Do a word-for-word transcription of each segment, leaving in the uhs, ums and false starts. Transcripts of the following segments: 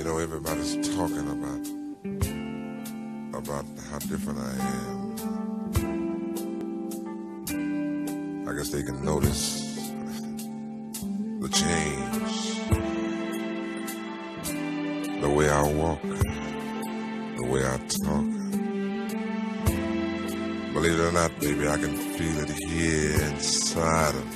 know, everybody's talking about about how different I am. I guess they can notice the change, the way I walk, the way I talk. Believe it or not, baby, I can feel it here inside of me.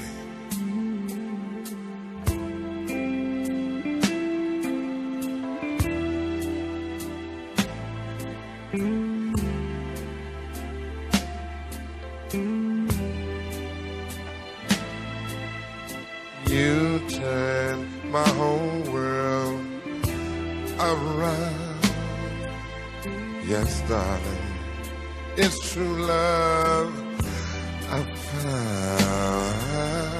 You turn my whole world around. Yes, darling, it's true love I found.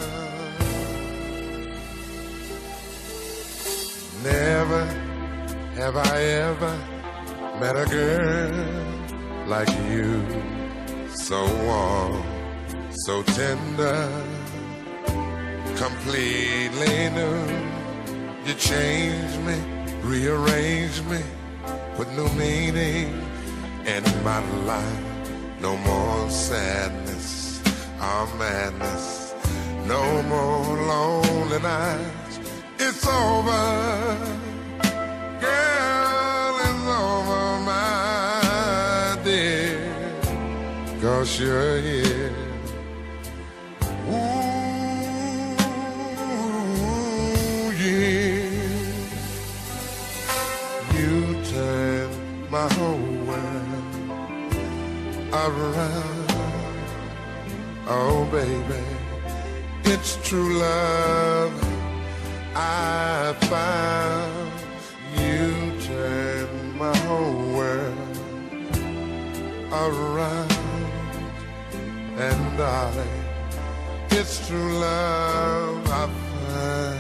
Never have I ever met a girl like you, so warm, so tender, completely new. You changed me, rearranged me, put new meaning in my life. No more sadness or madness, no more lonely nights. It's over, girl, it's over, my dear, 'cause you're here. My whole world around. Oh, baby, it's true love I found. You turn my whole world around. And darling, it's true love I found.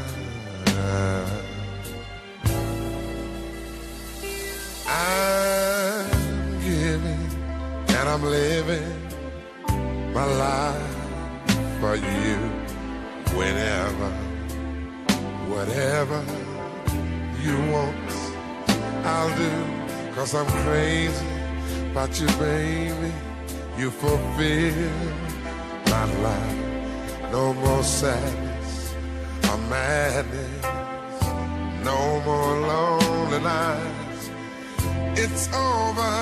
I'm giving and I'm living my life for you. Whenever, whatever you want, I'll do. 'Cause I'm crazy about you, baby. You fulfill my life. No more sadness or madness, no more lonely nights. It's over,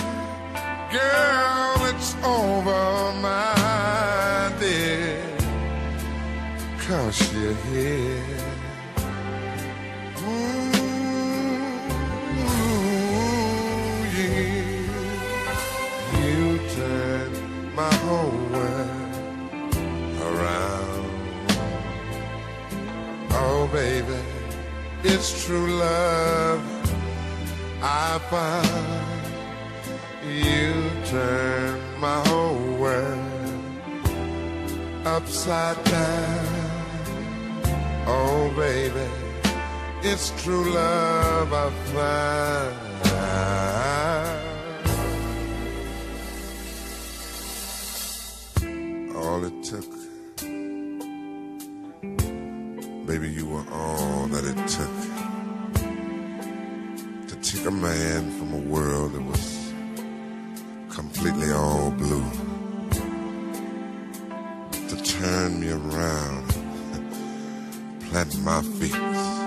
girl, it's over, my dear, 'cause you're here. Ooh, yeah. You turn my whole world around. Oh, baby, it's true love I found. You turn my whole world upside down. Oh, baby, it's true love I found. All it took, baby, you were all that it took. Took a man from a world that was completely all blue to turn me around, plant my feet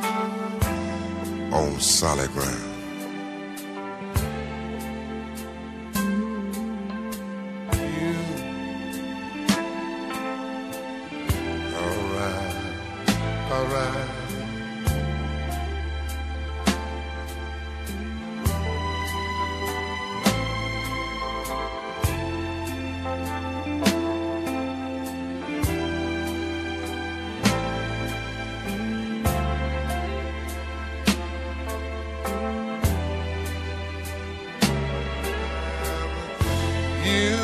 on solid ground. You, all right, all right. You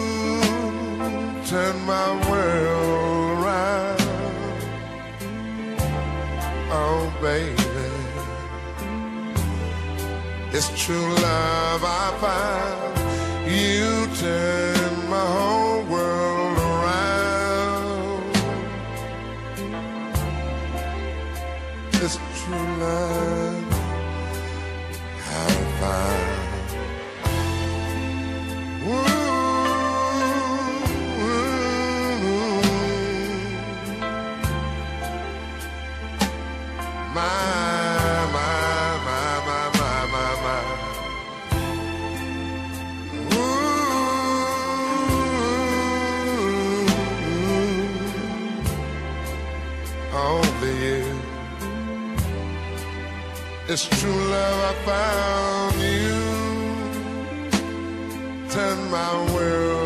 turn my world around. Oh, baby, it's true love I found. You turn my whole world around. It's true love I found. Ooh, my, my, my, my, my, my, my. Ooh, over you. It's true love I found you. Turn my world